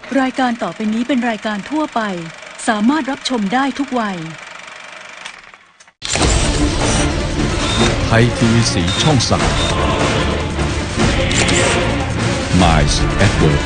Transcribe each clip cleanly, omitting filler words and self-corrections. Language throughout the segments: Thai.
รายการต่อไปนี้เป็นรายการทั่วไปสามารถรับชมได้ทุกวัยไทยทีวีสีช่อง3 Miles at Work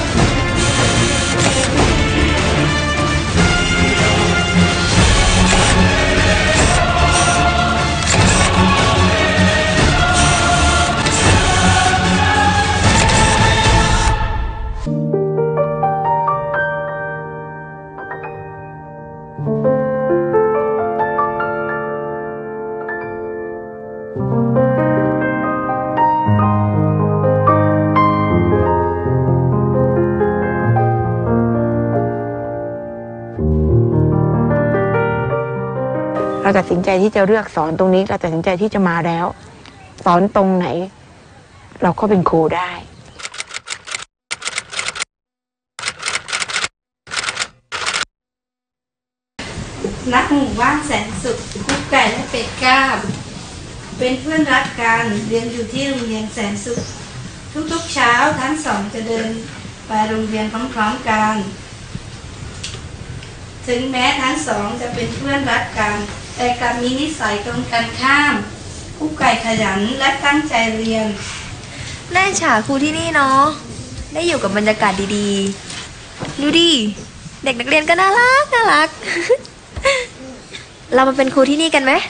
เราตัดสินใจที่จะเลือกสอนตรงนี้เราตัดสินใจที่จะมาแล้วสอนตรงไหนเราก็เป็นครูได้รักหมู่บ้านแสนสุขกุ๊กไก่และเป็ดก้ามเป็นเพื่อนรักกันเรียนอยู่ที่โรงเรียนแสนสุขทุกๆเช้าทั้งสองจะเดินไปโรงเรียนพร้อมๆกันถึงแม้ทั้งสองจะเป็นเพื่อนรักกันแต่กลับมีนิสัยตรงกันข้ามกุ๊กไก่ขยันและตั้งใจเรียนน่าอิจฉาครูที่นี่เนาะได้อยู่กับบรรยากาศดีๆดูดิเด็กนักเรียนก็น่ารัก เรามาเป็นครูที่นี่กันไหม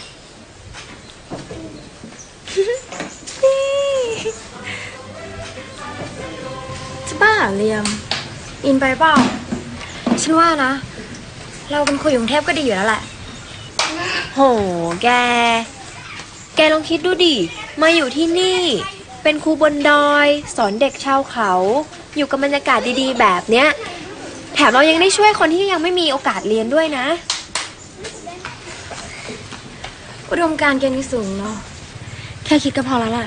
จะบ้าเรียมอินไปเปล่าฉันว่านะเราเป็นครูอยู่กรุงเทพก็ดีอยู่แล้วแหละโหแกลองคิดดูดิมาอยู่ที่นี่เป็นครูบนดอยสอนเด็กชาวเขาอยู่กับบรรยากาศดีๆแบบเนี้ยแถมเรายังได้ช่วยคนที่ยังไม่มีโอกาสเรียนด้วยนะอุดมการณ์แกนี่สูงเนาะแค่คิดก็พอแล้วล่ะ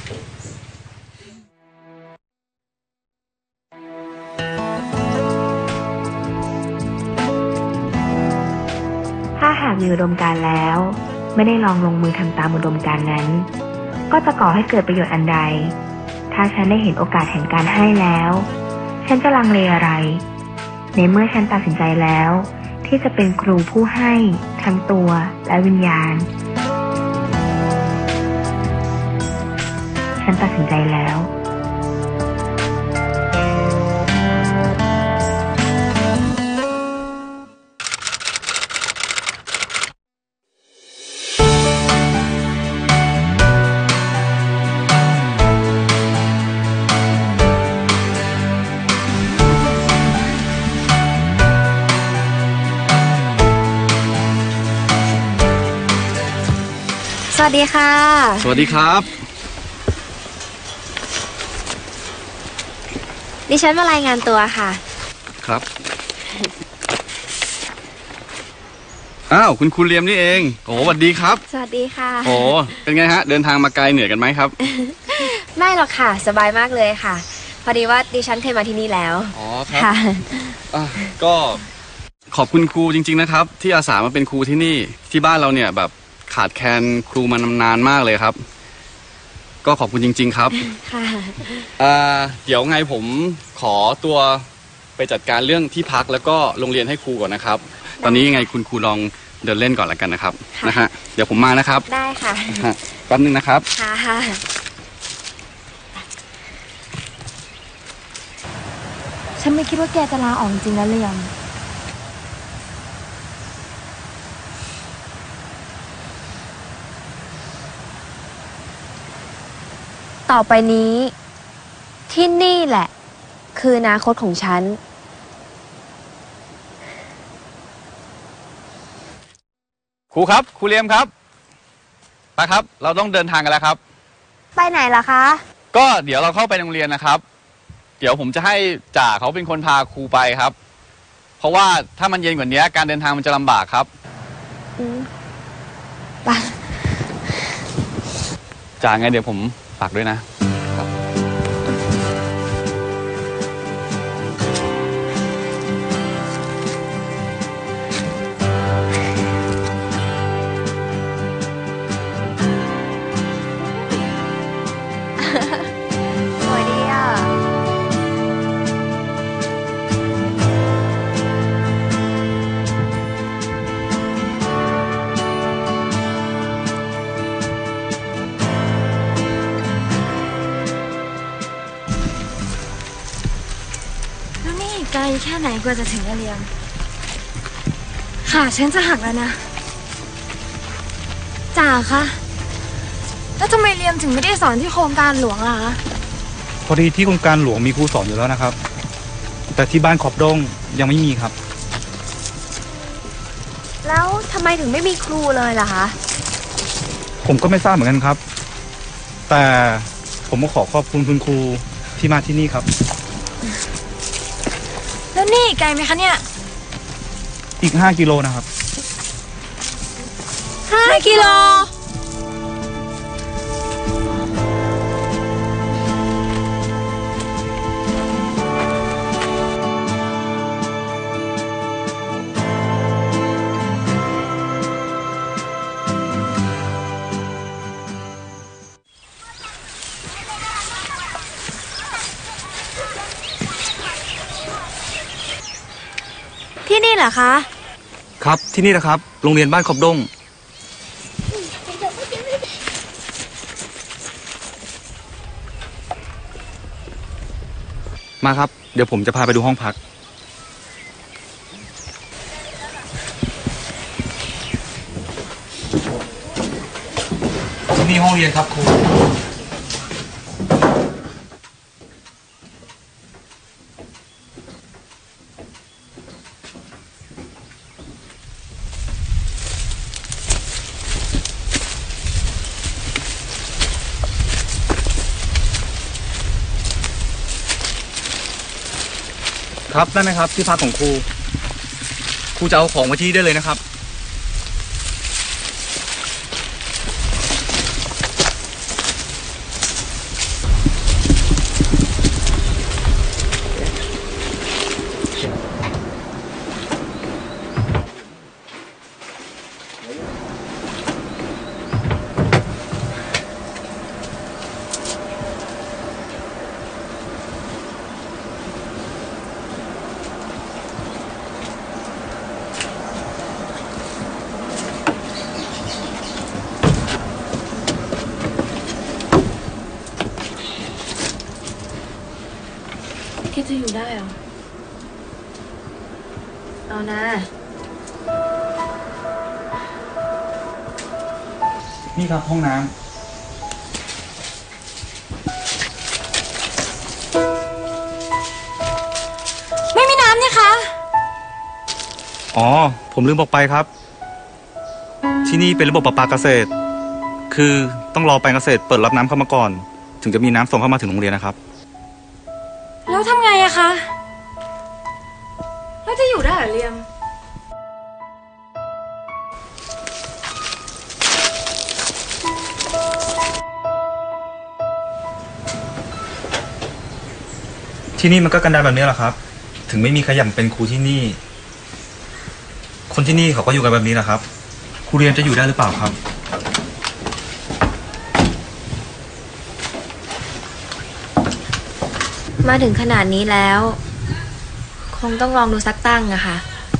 ถ้าหากมีอุดมการณ์แล้วไม่ได้ลองลงมือทำตามอุดมการณ์นั้นก็จะก่อให้เกิดประโยชน์อันใดถ้าฉันได้เห็นโอกาสแห่งการให้แล้วฉันจะลังเลอะไรในเมื่อฉันตัดสินใจแล้วที่จะเป็นครูผู้ให้ทั้งตัวและวิญญาณฉันตัดสินใจแล้วสวัสดีค่ะสวัสดีครับดิฉันมารายงานตัวค่ะครับอ้าวคุณครูเลียมนี่เองโอ้สวัสดีครับสวัสดีค่ะโอ้เป็นไงฮะเดินทางมาไกลเหนื่อยกันไหมครับไม่หรอกค่ะสบายมากเลยค่ะพอดีว่าดิฉันเคยมาที่นี่แล้วอ๋อครับก็ขอบคุณครูจริงๆนะครับที่อาสามาเป็นครูที่นี่ที่บ้านเราเนี่ยแบบขาดแคลนครูมานานมากเลยครับก็ขอบคุณจริงๆครับค่ะเดี๋ยวไงผมขอตัวไปจัดการเรื่องที่พักแล้วก็โรงเรียนให้ครูก่อนนะครับตอนนี้ยังไงคุณครูลองเดินเล่นก่อนละกันนะครับนะฮะเดี๋ยวผมมานะครับได้ค่ะแป๊บนึงนะครับค่ะฉันไม่คิดว่าแกจะลาออกจริงๆแล้วเรียมต่อไปนี้ที่นี่แหละคืออนาคตของฉันครูครับครูเลียมครับไปครับเราต้องเดินทางกันแล้วครับไปไหนล่ะคะก็เดี๋ยวเราเข้าไปโรงเรียนนะครับเดี๋ยวผมจะให้จ่าเขาเป็นคนพาครูไปครับเพราะว่าถ้ามันเย็นกว่านี้การเดินทางมันจะลำบากครับไปจ่าไงเดี๋ยวผมฝากด้วยนะสวยดีอ่ะไกลแค่ไหนกว่าจะถึงอะเลียมขาฉันจะหักแล้วนะจ่าคะแล้วทำไมเลียมถึงไม่ได้สอนที่โครงการหลวงล่ะคะพอดีที่โครงการหลวงมีครูสอนอยู่แล้วนะครับแต่ที่บ้านขอบดงยังไม่มีครับแล้วทำไมถึงไม่มีครูเลยล่ะคะผมก็ไม่ทราบเหมือนกันครับแต่ผมก็ขอขอบคุณคุณครูที่มาที่นี่ครับแล้วนี่ไกลไหมคะเนี่ยอีก5 กิโลนะครับ 5 กิโลที่นี่เหรอคะครับที่นี่นะครับโรงเรียนบ้านขอบดงมาครับเดี๋ยวผมจะพาไปดูห้องพักที่นี่ห้องเรียนครับครูครับได้ไหมครับที่พักของครูจะเอาของมาที่ได้เลยนะครับคิดจะอยู่ได้เหรอเอานะนี่ครับห้องน้ำไม่มีน้ำเนี่ยคะอ๋อผมลืมบอกไปครับที่นี่เป็นระบบประปาเกษตรคือต้องรอแปลงเกษตรเปิดรับน้ำเข้ามาก่อนถึงจะมีน้ำส่งเข้ามาถึงโรงเรียนนะครับแล้วทำไงอะคะแล้วจะอยู่ได้เหรอเลียมที่นี่มันก็กันดารแบบนี้แหละครับถึงไม่มีใครอยากเป็นครูที่นี่คนที่นี่เขาก็อยู่กันแบบนี้แหละครับครูเรียนจะอยู่ได้หรือเปล่าครับมาถึงขนาดนี้แล้วคงต้องลองดูสักตั้งอะค่ะ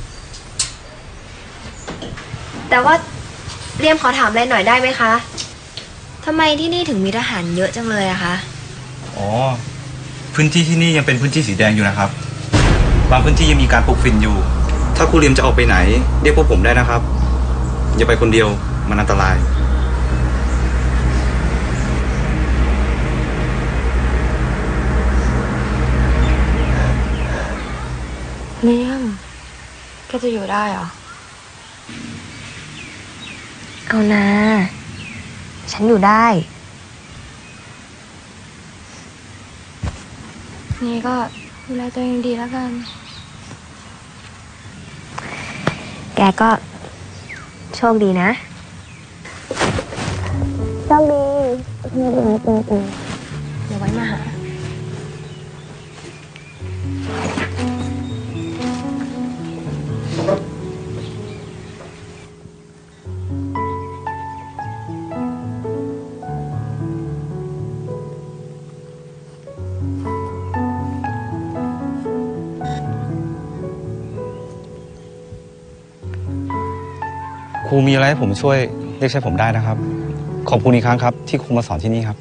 แต่ว่าเรียมขอถามอะไรหน่อยได้ไหมคะทำไมที่นี่ถึงมีทหารเยอะจังเลยอะคะอ๋อพื้นที่ที่นี่ยังเป็นพื้นที่สีแดงอยู่นะครับบางพื้นที่ยังมีการปลูกฝิ่นอยู่ถ้าครูเรียมจะออกไปไหนเรียกพวกผมได้นะครับอย่าไปคนเดียวมันอันตรายเลียมก็จะอยู่ได้เหรอเอานะฉันอยู่ได้นี่ก็ดูแลตัวเองดีแล้วกันแกก็โชคดีนะโชคดีเดี๋ยวไว้มาหาครูมีอะไรให้ผมช่วยเรียกใช้ผมได้นะครับขอบคุณอีกครั้งครับที่ครูมาสอนที่นี่ครับ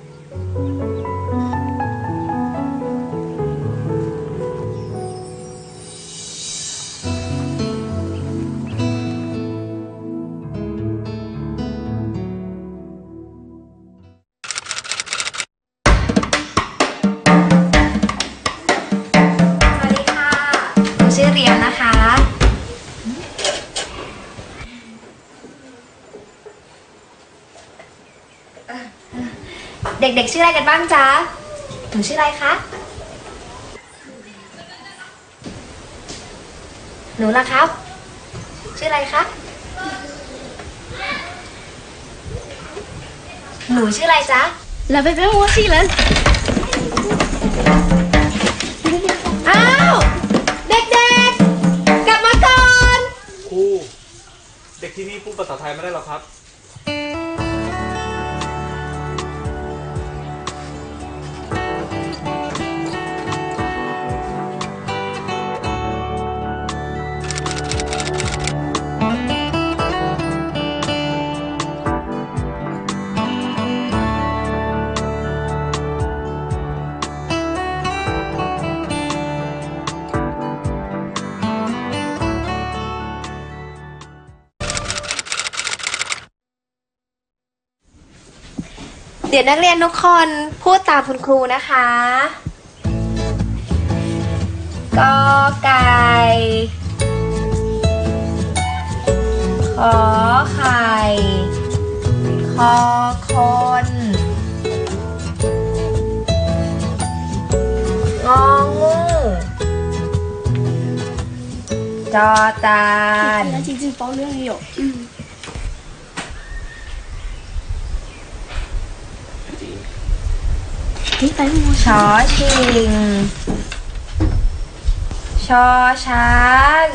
เด็กๆชื่ออะไรกันบ้างจ๊ะหนูชื่ออะไรคะหนูล่ะครับชื่ออะไรคะหนูชื่ออะไรจ๊ะ La bébé aussi là อ้าวเด็กๆกลับมาก่อนครูเด็กที่นี่พูดภาษาไทยไม่ได้หรอครับเดี๋ยวนักเรียนทุกคนพูดตามคุณครูนะคะกอไก่ขอไข่คอคนงองูจอจาน那静静包รื่อง也有ชอชิงชอช้าง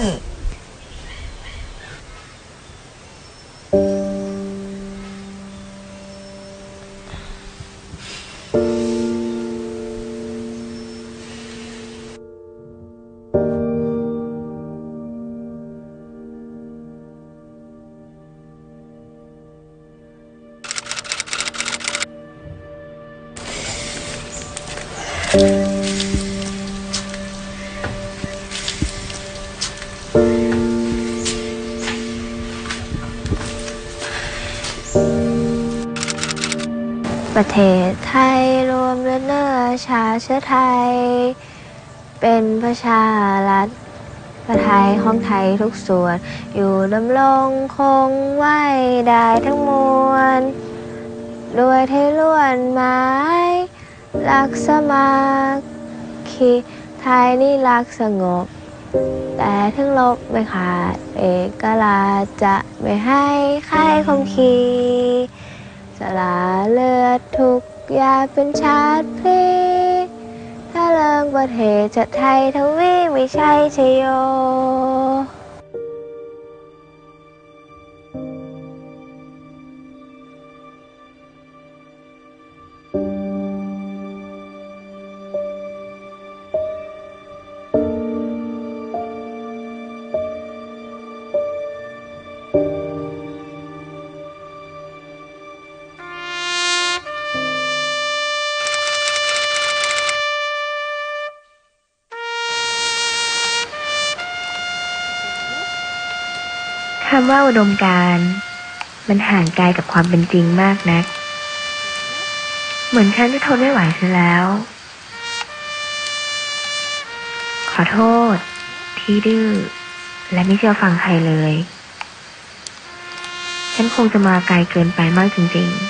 ประเทศไทยรวมเนื้อชาติเชื้อไทยเป็นประชารัฐประไทยของไทยทุกส่วนอยู่ดำรงคงไว้ได้ทั้งมวลด้วยไทยล้วนหมายรักสมัครคีไทยนี่รักสงบแต่ถึงลบไม่ขาดเอกราชจะไม่ให้ใครคมขีสละเลือดทุกยาเป็นชาติพลีถ้าเลิงประเทศชาติไทยทวีไม่ใช่ชโยคำว่าอุดมการณ์มันห่างไกลกับความเป็นจริงมากนักเหมือนฉันจะทนไม่ไหวซะแล้ว ขอโทษที่ดื้อและไม่เชื่อฟังใครเลยฉันคงจะมาไกลเกินไปมากจริง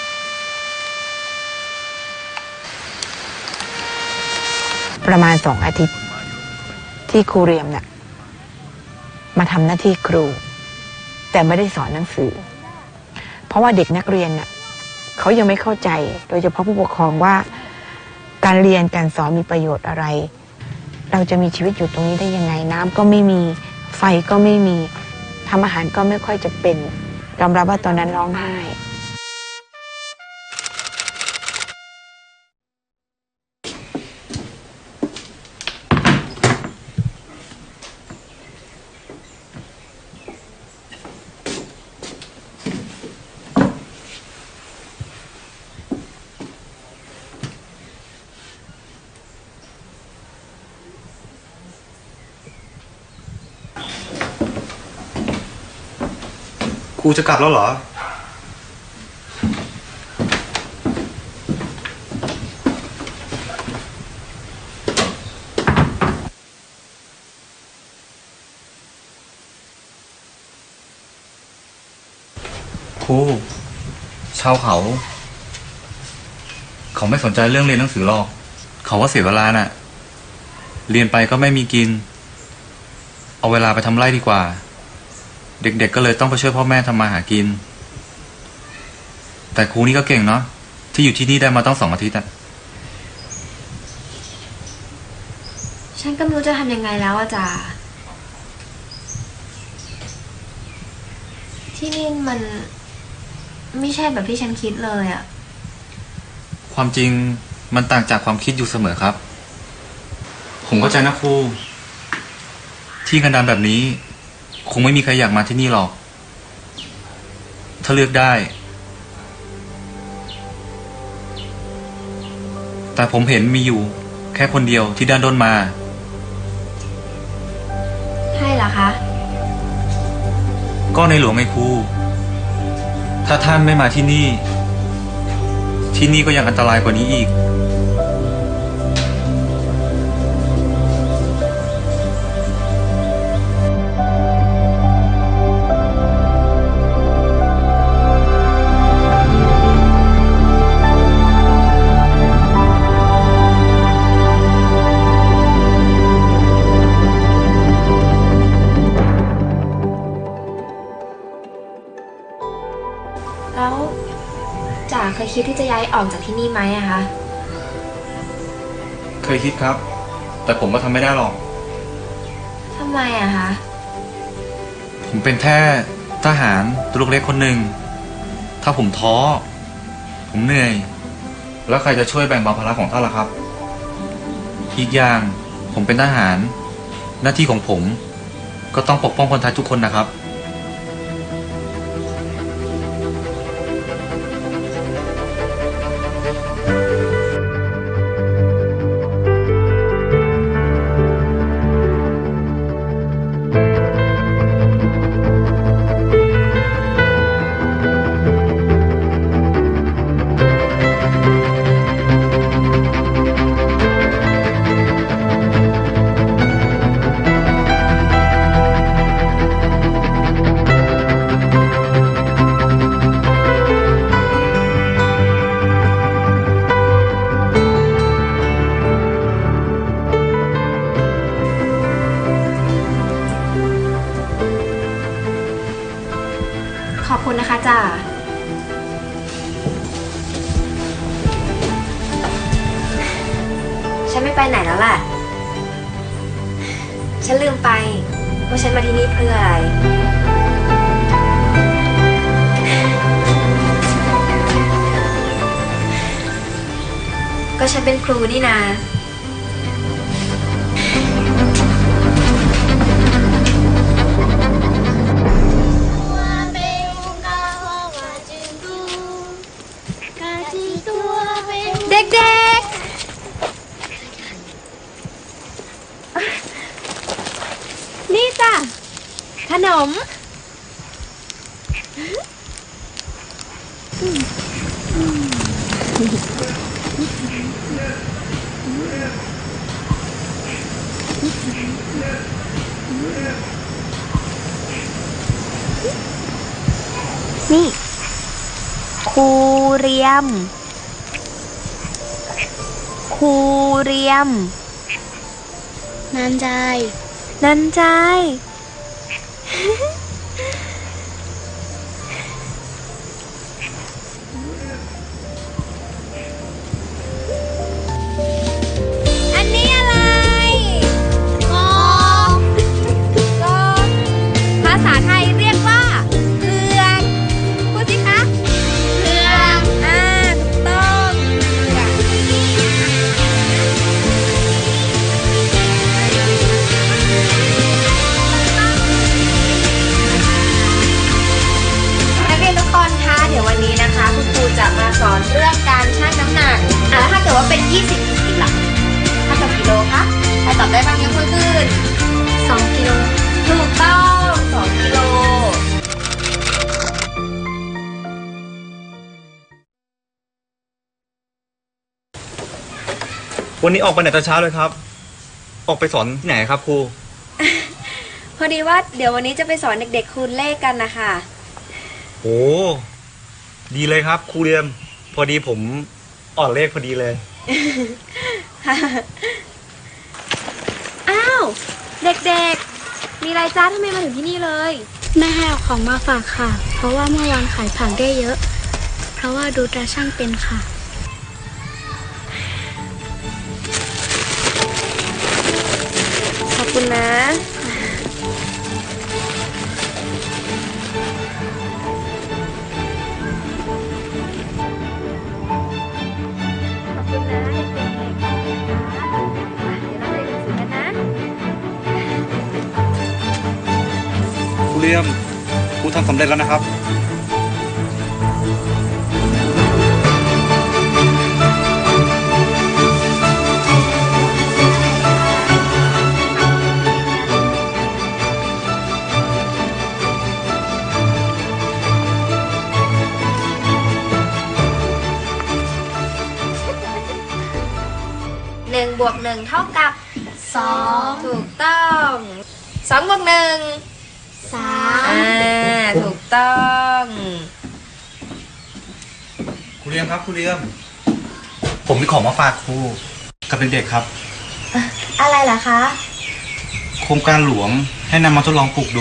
ๆประมาณ2 อาทิตย์ที่ครูเรียมเนี่ยมาทำหน้าที่ครูแต่ไม่ได้สอนหนังสือเพราะว่าเด็กนักเรียนน่ะเขายังไม่เข้าใจโดยเฉพาะผู้ปกครองว่าการเรียนการสอนมีประโยชน์อะไรเราจะมีชีวิตอยู่ตรงนี้ได้ยังไงน้ำก็ไม่มีไฟก็ไม่มีทำอาหารก็ไม่ค่อยจะเป็นยอมรับว่าตอนนั้นร้องไห้ครูจะกลับแล้วเหรอครูชาวเขาเขาไม่สนใจเรื่องเรียนหนังสือหรอกเขาว่าเสียเวลาน่ะเรียนไปก็ไม่มีกินเอาเวลาไปทำไร่ดีกว่าเด็กๆก็เลยต้องไปช่วยพ่อแม่ทำมาหากินแต่ครูนี่ก็เก่งเนาะที่อยู่ที่นี่ได้มาตั้ง2 อาทิตย์อะฉันก็ไม่รู้จะทำยังไงแล้วอะจ่าที่นี่มันไม่ใช่แบบที่ฉันคิดเลยอะความจริงมันต่างจากความคิดอยู่เสมอครับผมเข้าใจนะครูที่กันดารแบบนี้คงไม่มีใครอยากมาที่นี่หรอกถ้าเลือกได้แต่ผมเห็นมีอยู่แค่คนเดียวที่ด้านด้นมาใช่เหรอคะก็ในหลวงไงครูถ้าท่านไม่มาที่นี่ก็ยังอันตรายกว่านี้อีกแล้วจ่าเคยคิดที่จะย้ายออกจากที่นี่ไหมอะคะเคยคิดครับแต่ผมก็ทำไม่ได้หรอกทำไมอะคะผมเป็นแค่ทหารตัวเล็กๆคนหนึ่งถ้าผมท้อผมเหนื่อยแล้วใครจะช่วยแบ่งเบาภาระของท่านล่ะครับอีกอย่างผมเป็นทหารหน้าที่ของผมก็ต้องปกป้องคนไทยทุกคนนะครับขอบคุณนะคะจ่าฉันไม่ไปไหนแล้วแหละฉันลืมไปว่าฉันมาที่นี่เพื่ออะไรก็ฉันเป็นครูนี่นาเด็กๆนี่จ้ะขนมนี่ครูเรียมนันใจอันนี้อะไรก็ภาษาไทยเรียกว่าเผือกพูดสิคะเผือกถูกต้องนักเรียนทุกคนคะเดี๋ยววันนี้นะคะคุณครูจะมาสอนเรื่องการชั่งน้ำหนักแล้วถ้าเกิดว่าเป็น20 ล่ะถ้ากับกิโลคะใครตอบได้บ้างยกมือขึ้น2 กิโลถูกต้อง2 กิโลวันนี้ออกไปไหนแต่เช้าเลยครับออกไปสอนที่ไหนครับครูพอดีว่าเดี๋ยววันนี้จะไปสอนเด็กๆคูณเลขกันนะคะโอ้ดีเลยครับครูเรียมพอดีผมอ่อนเลขพอดีเลยอ้าว เด็กๆ มีอะไรจ้าทำไมมาถึงที่นี่เลยแม่ให้เอาของมาฝากค่ะ เพราะว่าเมื่อวานขายผักได้เยอะ เพราะว่าดูตาช่างเป็นค่ะขอบคุณนะ ขอบคุณนะเด็กๆเดี๋ยวเราเรียนหนังสือกันนะครูเลียมครูทำสำเร็จแล้วนะครับ 1 บวก 1 เท่ากับ 2 ถูกต้อง 2 บวก 1 3 ถูกต้องครูเลียมครับครูเลียม ผมมีของมาฝากครูกับเด็กๆครับอะไรล่ะคะโครงการหลวงให้นำมาทดลองปลูกดู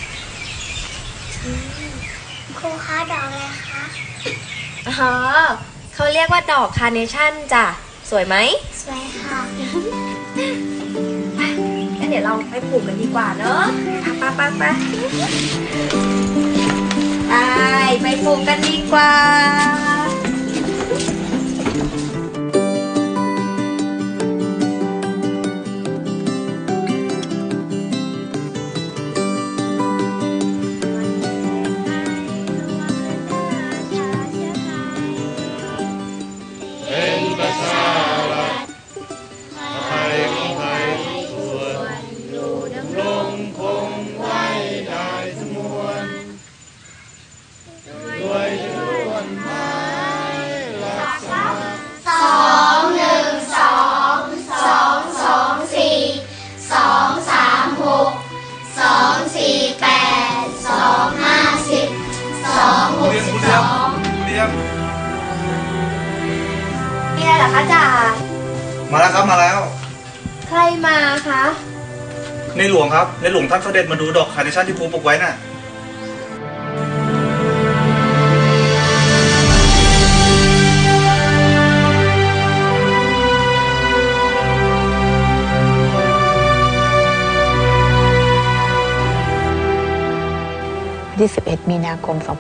ครูคะดอกอะไรคะอ๋อ เขาเรียกว่าดอกคาร์เนชั่นจ้ะ สวยไหมสวยค่ะงั้นเดี๋ยวเราไปปลูกกันดีกว่าเนอะไปไปปลูกกันดีกว่ามีอะไรเหรอคะจ่ามาแล้วครับมาแล้วใครมาคะในหลวงครับในหลวงท่านเสด็จมาดูดอกคาร์เนชั่นที่ครูปลูกไว้น่ะที่ 11 มีนาคม 2535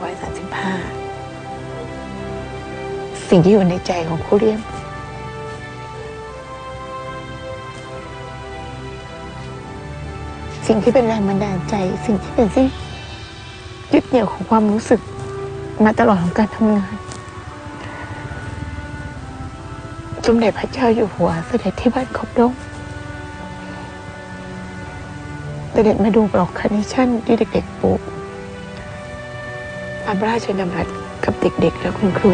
สิ่งที่อยู่ในใจของครูเลียม สิ่งที่เป็นแรงบันดาลใจ สิ่งที่เป็นที่ยึดเหนี่ยวของความรู้สึกมาตลอดของการทำงาน สมเด็จพระเจ้าอยู่หัวเสด็จที่บ้านขอบดงเสด็จมาดูดอกคาร์เนชั่นที่เด็กๆปลูกตามพระราชดำรัสกับเด็กๆและคุณครู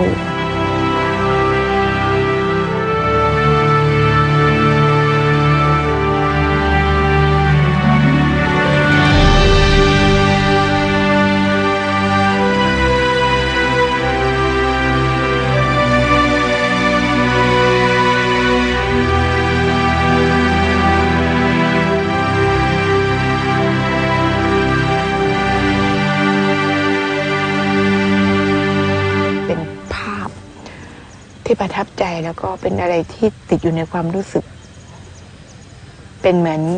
ที่ประทับใจแล้วก็เป็นอะไรที่ติดอยู่ในความรู้สึกเป็นเหมือน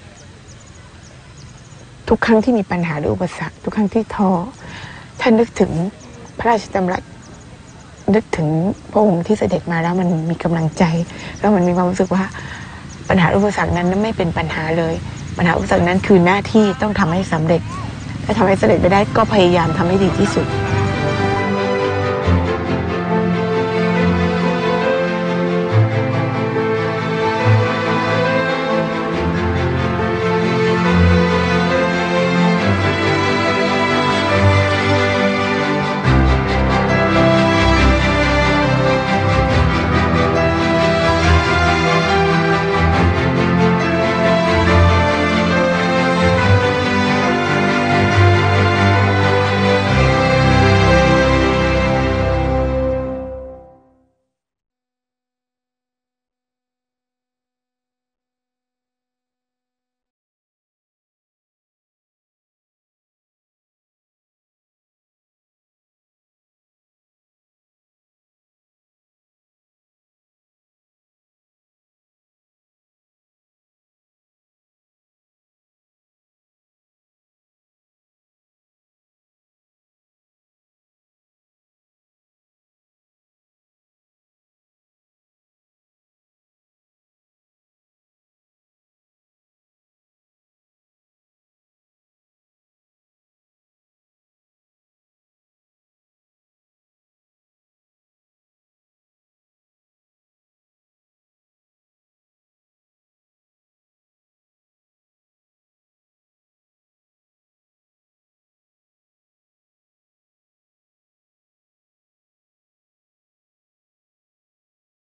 ทุกครั้งที่มีปัญหาหรืออุปสรรคทุกครั้งที่ท้อท่านนึกถึงพระราชดำรัสนึกถึงพระองค์ที่เสด็จมาแล้วมันมีกำลังใจแล้วมันมีความรู้สึกว่าปัญหาอุปสรรคนั้นไม่เป็นปัญหาเลยปัญหาอุปสรรคนั้นคือหน้าที่ต้องทำให้สำเร็จและทำให้สำเร็จไปได้ก็พยายามทำให้ดีที่สุด